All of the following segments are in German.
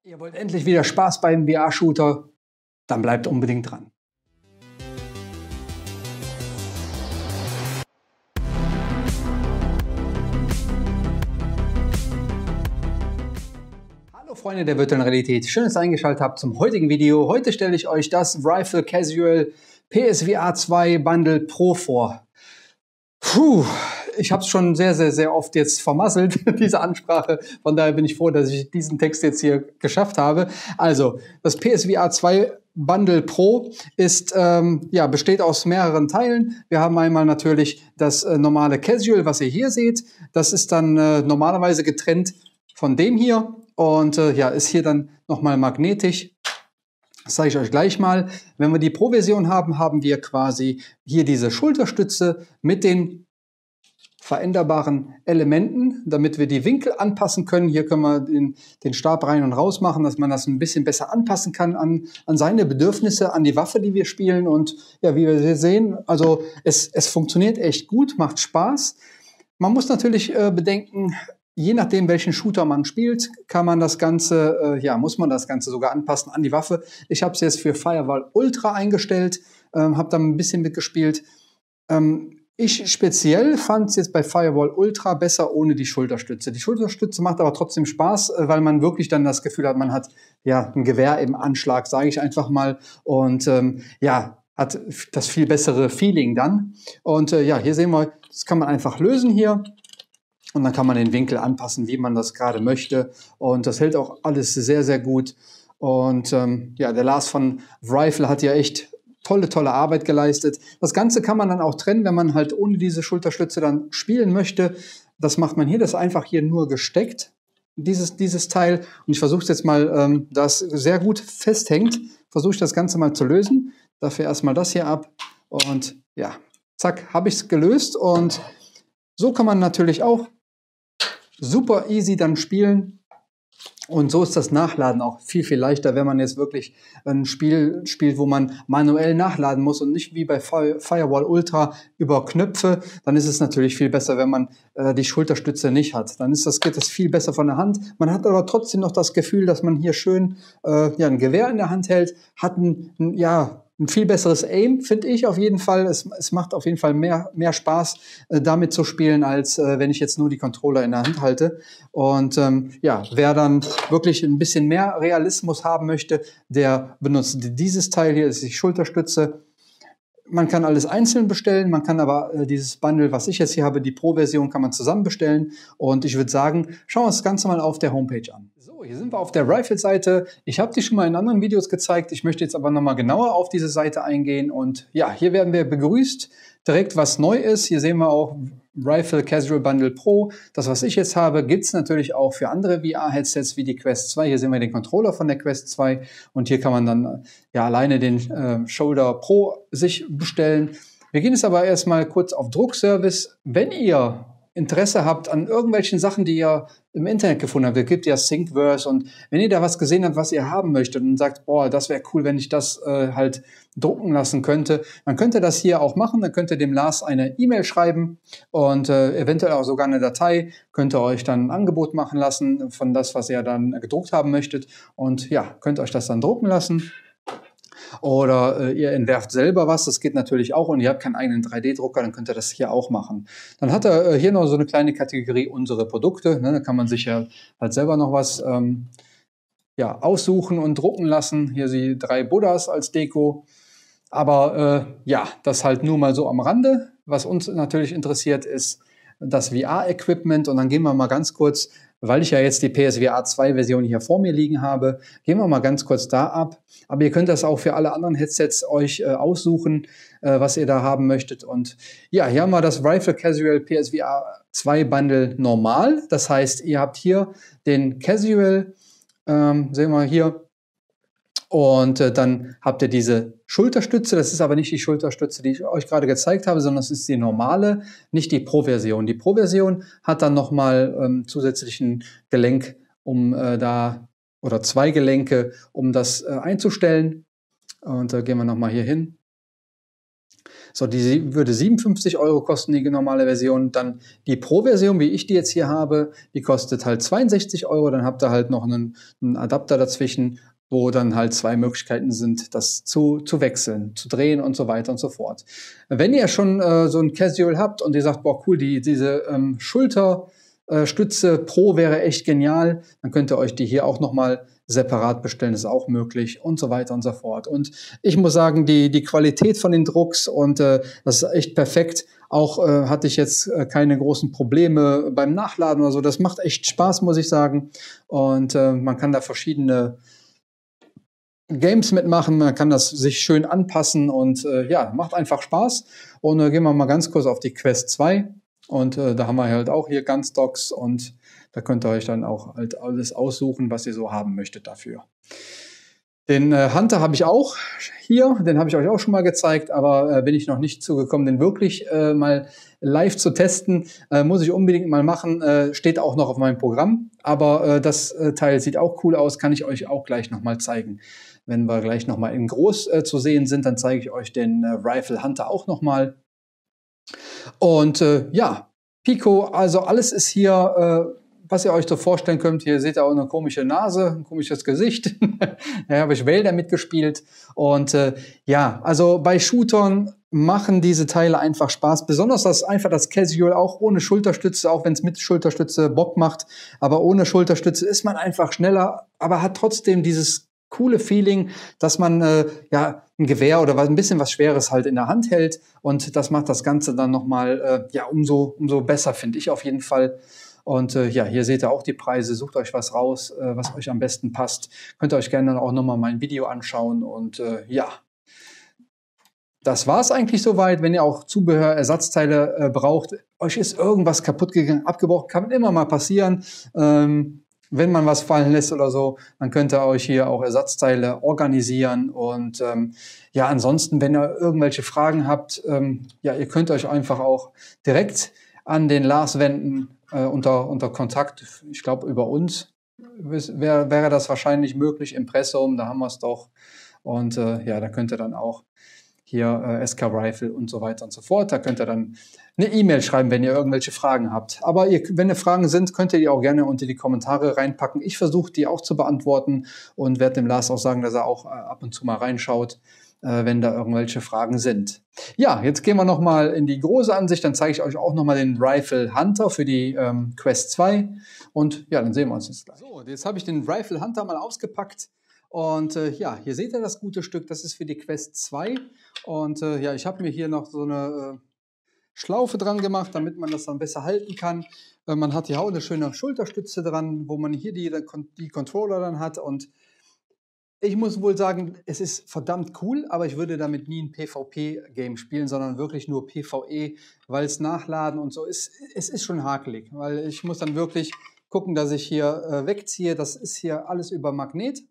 Ihr wollt endlich wieder Spaß beim VR-Shooter? Dann bleibt unbedingt dran. Hallo Freunde der virtuellen Realität, schön, dass ihr eingeschaltet habt zum heutigen Video. Heute stelle ich euch das Rifle Casual PSVR 2 Bundle Pro vor. Puh, ich habe es schon sehr oft jetzt vermasselt, diese Ansprache. Von daher bin ich froh, dass ich diesen Text jetzt hier geschafft habe. Also, das PSVR 2 Bundle Pro ist, besteht aus mehreren Teilen. Wir haben einmal natürlich das normale Casual, was ihr hier seht. Das ist dann normalerweise getrennt von dem hier und ist hier dann nochmal magnetisch. Das zeige ich euch gleich mal. Wenn wir die Pro-Version haben, haben wir quasi hier diese Schulterstütze mit den veränderbaren Elementen, damit wir die Winkel anpassen können. Hier können wir den Stab rein und raus machen, dass man das ein bisschen besser anpassen kann an seine Bedürfnisse, an die Waffe, die wir spielen. Und ja, wie wir sehen, also es funktioniert echt gut, macht Spaß. Man muss natürlich bedenken, je nachdem, welchen Shooter man spielt, kann man das Ganze, muss man das Ganze sogar anpassen an die Waffe. Ich habe es jetzt für Firewall Ultra eingestellt, habe da ein bisschen mitgespielt. Ich speziell fand es jetzt bei Firewall Ultra besser ohne die Schulterstütze. Die Schulterstütze macht aber trotzdem Spaß, weil man wirklich dann das Gefühl hat, man hat ja ein Gewehr im Anschlag, sage ich einfach mal. Und hat das viel bessere Feeling dann. Und hier sehen wir, das kann man einfach lösen hier. Und dann kann man den Winkel anpassen, wie man das gerade möchte. Und das hält auch alles sehr gut. Und der Lars von Rifle hat ja echt tolle Arbeit geleistet. Das Ganze kann man dann auch trennen, wenn man halt ohne diese Schulterstütze dann spielen möchte. Das macht man hier, das ist einfach hier nur gesteckt, dieses Teil. Und ich versuche es jetzt mal, das sehr gut festhängt, versuche ich das Ganze mal zu lösen. Dafür erstmal das hier ab. Und ja, zack, habe ich es gelöst. Und so kann man natürlich auch super easy dann spielen. Und so ist das Nachladen auch viel leichter, wenn man jetzt wirklich ein Spiel spielt, wo man manuell nachladen muss und nicht wie bei Firewall Ultra über Knöpfe. Dann ist es natürlich viel besser, wenn man die Schulterstütze nicht hat. Dann geht das viel besser von der Hand. Man hat aber trotzdem noch das Gefühl, dass man hier schön ein Gewehr in der Hand hält, hat ein viel besseres Aim, finde ich auf jeden Fall. Es macht auf jeden Fall mehr Spaß, damit zu spielen, als wenn ich jetzt nur die Controller in der Hand halte. Und wer dann wirklich ein bisschen mehr Realismus haben möchte, der benutzt dieses Teil hier, das ist die Schulterstütze. Man kann alles einzeln bestellen, man kann aber dieses Bundle, was ich jetzt hier habe, die Pro-Version, kann man zusammen bestellen. Und ich würde sagen, schauen wir uns das Ganze mal auf der Homepage an. So, hier sind wir auf der Rifle-Seite. Ich habe die schon mal in anderen Videos gezeigt. Ich möchte jetzt aber nochmal genauer auf diese Seite eingehen. Und ja, hier werden wir begrüßt. Direkt was neu ist. Hier sehen wir auch Rifle Casual Bundle Pro. Das, was ich jetzt habe, gibt es natürlich auch für andere VR-Headsets wie die Quest 2. Hier sehen wir den Controller von der Quest 2. Und hier kann man dann alleine den Shoulder Pro sich bestellen. Wir gehen jetzt aber erstmal kurz auf Druckservice. Wenn ihr Interesse habt an irgendwelchen Sachen, die ihr im Internet gefunden habt, es gibt ja Thingiverse, und wenn ihr da was gesehen habt, was ihr haben möchtet und sagt, boah, das wäre cool, wenn ich das halt drucken lassen könnte, dann könnt ihr das hier auch machen, dann könnt ihr dem Lars eine E-Mail schreiben und eventuell auch sogar eine Datei, könnt ihr euch dann ein Angebot machen lassen von das, was ihr dann gedruckt haben möchtet, und ja, könnt euch das dann drucken lassen. Oder ihr entwerft selber was, das geht natürlich auch, und ihr habt keinen eigenen 3D-Drucker, dann könnt ihr das hier auch machen. Dann hat er hier noch so eine kleine Kategorie unsere Produkte, ne? Da kann man sich ja halt selber noch was aussuchen und drucken lassen. Hier die 3 Buddhas als Deko. Aber das halt nur mal so am Rande. Was uns natürlich interessiert, ist das VR-Equipment, und dann gehen wir mal ganz kurz, weil ich ja jetzt die PSVR 2 Version hier vor mir liegen habe, gehen wir mal ganz kurz da ab. Aber ihr könnt das auch für alle anderen Headsets euch aussuchen, was ihr da haben möchtet. Und ja, hier haben wir das Rifle Casual PSVR 2 Bundle normal. Das heißt, ihr habt hier den Casual, sehen wir hier. Und dann habt ihr diese Schulterstütze. Das ist aber nicht die Schulterstütze, die ich euch gerade gezeigt habe, sondern es ist die normale, nicht die Pro-Version. Die Pro-Version hat dann nochmal zusätzlichen Gelenk, oder 2 Gelenke, um das einzustellen. Und da gehen wir nochmal hier hin. So, die würde 57 € kosten, die normale Version. Dann die Pro-Version, wie ich die jetzt hier habe, die kostet halt 62 €. Dann habt ihr halt noch einen Adapter dazwischen, wo dann halt 2 Möglichkeiten sind, das zu wechseln, zu drehen und so weiter und so fort. Wenn ihr schon so ein Casual habt und ihr sagt, boah cool, diese Schulterstütze Pro wäre echt genial, dann könnt ihr euch die hier auch nochmal separat bestellen, das ist auch möglich und so weiter und so fort. Und ich muss sagen, die Qualität von den Drucks und das ist echt perfekt. Auch hatte ich jetzt keine großen Probleme beim Nachladen oder so. Das macht echt Spaß, muss ich sagen. Und man kann da verschiedene Games mitmachen, man kann das sich schön anpassen und ja, macht einfach Spaß. Und gehen wir mal ganz kurz auf die Quest 2 und da haben wir halt auch hier Gunstocks und da könnt ihr euch dann auch halt alles aussuchen, was ihr so haben möchtet dafür. Den Hunter habe ich auch hier, den habe ich euch auch schon mal gezeigt, aber bin ich noch nicht zugekommen, den wirklich mal live zu testen. Muss ich unbedingt mal machen, steht auch noch auf meinem Programm, aber das Teil sieht auch cool aus, kann ich euch auch gleich nochmal zeigen. Wenn wir gleich nochmal in groß zu sehen sind, dann zeige ich euch den Rifle Hunter auch nochmal. Und ja, Pico, also alles ist hier, was ihr euch so vorstellen könnt. Hier seht ihr auch eine komische Nase, ein komisches Gesicht. Da habe ich Wälder mitgespielt. Und ja, also bei Shootern machen diese Teile einfach Spaß. Besonders das Casual, auch ohne Schulterstütze, auch wenn es mit Schulterstütze Bock macht. Aber ohne Schulterstütze ist man einfach schneller, aber hat trotzdem dieses coole Feeling, dass man ja ein Gewehr oder ein bisschen was Schweres halt in der Hand hält und das macht das Ganze dann nochmal ja umso besser, finde ich auf jeden Fall. Und ja, hier seht ihr auch die Preise, sucht euch was raus, was euch am besten passt. Könnt ihr euch gerne auch nochmal mein Video anschauen und ja. Das war es eigentlich soweit. Wenn ihr auch Zubehör, Ersatzteile braucht, euch ist irgendwas kaputt gegangen, abgebrochen, kann immer mal passieren. Wenn man was fallen lässt oder so, dann könnt ihr euch hier auch Ersatzteile organisieren. Und ja, ansonsten, wenn ihr irgendwelche Fragen habt, ja, ihr könnt euch einfach auch direkt an den Lars wenden unter Kontakt. Ich glaube, über uns wäre das wahrscheinlich möglich. Impressum, da haben wir es doch. Und ja, da könnt ihr dann auch hier SK Rifle und so weiter und so fort. Da könnt ihr dann eine E-Mail schreiben, wenn ihr irgendwelche Fragen habt. Aber wenn ihr Fragen sind, könnt ihr die auch gerne unter die Kommentare reinpacken. Ich versuche die auch zu beantworten und werde dem Lars auch sagen, dass er auch ab und zu mal reinschaut, wenn da irgendwelche Fragen sind. Ja, jetzt gehen wir nochmal in die große Ansicht. Dann zeige ich euch auch nochmal den Rifle Hunter für die Quest 2. Und ja, dann sehen wir uns jetzt gleich. So, jetzt habe ich den Rifle Hunter mal ausgepackt. Und ja, hier seht ihr das gute Stück, das ist für die Quest 2. Und ja, ich habe mir hier noch so eine Schlaufe dran gemacht, damit man das dann besser halten kann. Man hat hier auch eine schöne Schulterstütze dran, wo man hier die Controller dann hat. Und ich muss wohl sagen, es ist verdammt cool, aber ich würde damit nie ein PvP-Game spielen, sondern wirklich nur PvE, weil es Nachladen und so ist. Es ist schon hakelig, weil ich muss dann wirklich gucken, dass ich hier wegziehe. Das ist hier alles über Magnet,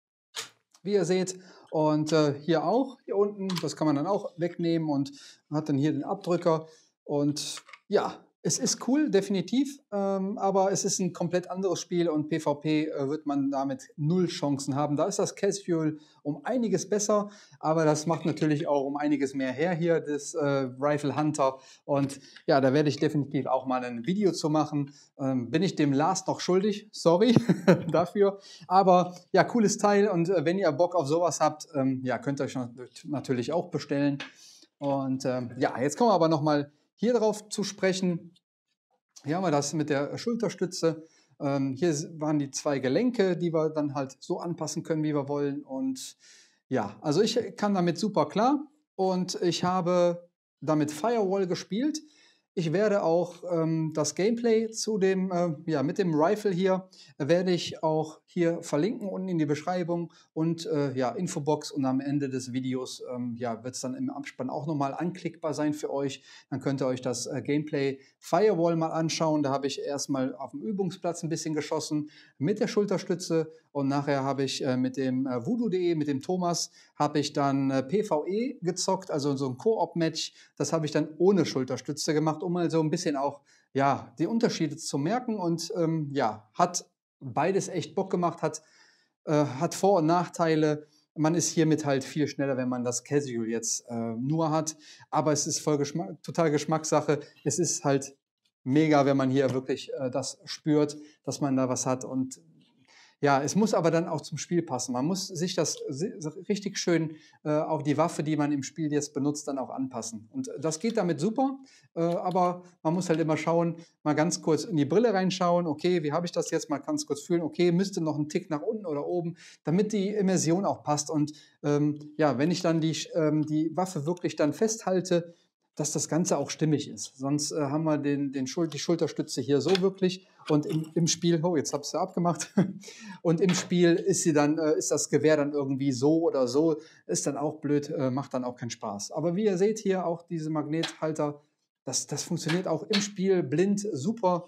wie ihr seht. Und hier auch, hier unten, das kann man dann auch wegnehmen und hat dann hier den Abdrücker. Und ja, es ist cool, definitiv, aber es ist ein komplett anderes Spiel und PvP wird man damit null Chancen haben. Da ist das Casual um einiges besser, aber das macht natürlich auch um einiges mehr her hier, das Rifle Hunter. Und ja, da werde ich definitiv auch mal ein Video zu machen. Bin ich dem Lars noch schuldig, sorry dafür. Aber ja, cooles Teil und wenn ihr Bock auf sowas habt, ja, könnt ihr euch natürlich auch bestellen. Und ja, jetzt kommen wir aber nochmal hier drauf zu sprechen. Hier haben wir das mit der Schulterstütze. Hier waren die 2 Gelenke, die wir dann halt so anpassen können, wie wir wollen. Und ja, also ich kann damit super klar und ich habe damit Firewall gespielt. Ich werde auch das Gameplay zu dem, ja, mit dem Rifle hier, werde ich auch hier verlinken unten in die Beschreibung und ja, Infobox und am Ende des Videos ja, wird es dann im Abspann auch nochmal anklickbar sein für euch. Dann könnt ihr euch das Gameplay Firewall mal anschauen. Da habe ich erstmal auf dem Übungsplatz ein bisschen geschossen mit der Schulterstütze und nachher habe ich mit dem Voodoo.de, mit dem Thomas, habe ich dann PvE gezockt, also so ein Koop-Match. Das habe ich dann ohne Schulterstütze gemacht, um mal so ein bisschen auch ja, die Unterschiede zu merken und ja, hat beides echt Bock gemacht, hat Vor- und Nachteile. Man ist hiermit halt viel schneller, wenn man das Casual jetzt nur hat. Aber es ist total Geschmackssache. Es ist halt mega, wenn man hier wirklich das spürt, dass man da was hat. Und ja, es muss aber dann auch zum Spiel passen. Man muss sich das richtig schön auf die Waffe, die man im Spiel jetzt benutzt, dann auch anpassen. Und das geht damit super, aber man muss halt immer schauen, mal ganz kurz in die Brille reinschauen, okay, wie habe ich das jetzt, mal ganz kurz fühlen, okay, müsste noch ein Tick nach unten oder oben, damit die Immersion auch passt. Und ja, wenn ich dann die Waffe wirklich dann festhalte, dass das Ganze auch stimmig ist. Sonst haben wir die Schulterstütze hier so wirklich und im Spiel, oh, jetzt habe ich sie abgemacht, und im Spiel ist das Gewehr dann irgendwie so oder so, ist dann auch blöd, macht dann auch keinen Spaß. Aber wie ihr seht hier auch diese Magnethalter, das funktioniert auch im Spiel blind super.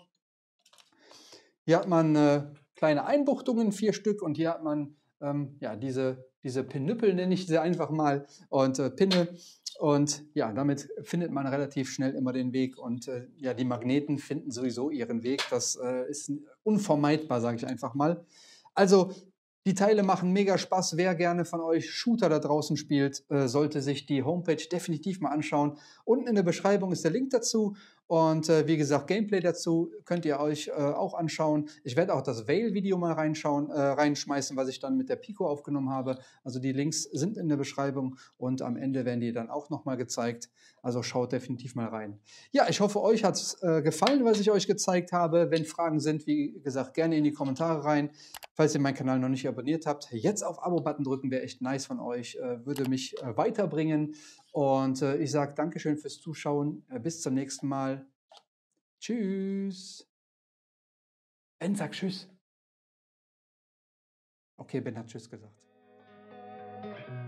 Hier hat man kleine Einbuchtungen, 4 Stück, und hier hat man ja, diese Pinüppel, nenne ich sie einfach mal, und Pinne. Und ja, damit findet man relativ schnell immer den Weg. Und ja, die Magneten finden sowieso ihren Weg. Das ist unvermeidbar, sage ich einfach mal. Also die Teile machen mega Spaß. Wer gerne von euch Shooter da draußen spielt, sollte sich die Homepage definitiv mal anschauen. Unten in der Beschreibung ist der Link dazu. Und wie gesagt, Gameplay dazu könnt ihr euch auch anschauen. Ich werde auch das Veil-Video mal reinschmeißen, was ich dann mit der Pico aufgenommen habe. Also die Links sind in der Beschreibung und am Ende werden die dann auch nochmal gezeigt. Also schaut definitiv mal rein. Ja, ich hoffe, euch hat es gefallen, was ich euch gezeigt habe. Wenn Fragen sind, wie gesagt, gerne in die Kommentare rein. Falls ihr meinen Kanal noch nicht abonniert habt, jetzt auf Abo-Button drücken, wäre echt nice von euch, würde mich weiterbringen. Und ich sage Dankeschön fürs Zuschauen. Bis zum nächsten Mal. Tschüss. Ben, sag Tschüss. Okay, Ben hat Tschüss gesagt.